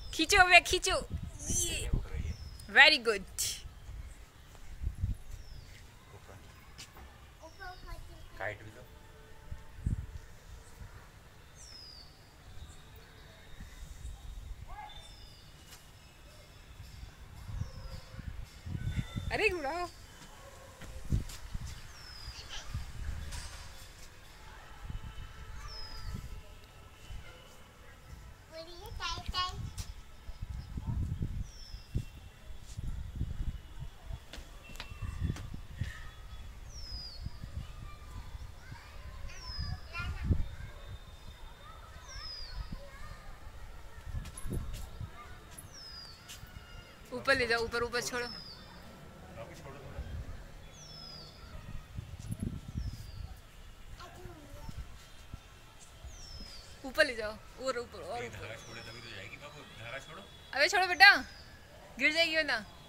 खींचो वे खींचो। Very good. Kite भी दो। अरे उड़ाओ। ऊपर ले जाओ, ऊपर ऊपर छोड़ो। ऊपर ले जाओ और ऊपर और ऊपर। धारा छोड़े तभी तो जाएगी बाबू, धारा छोड़ो। अबे छोड़ो बेटा, गिर जाएगी वरना।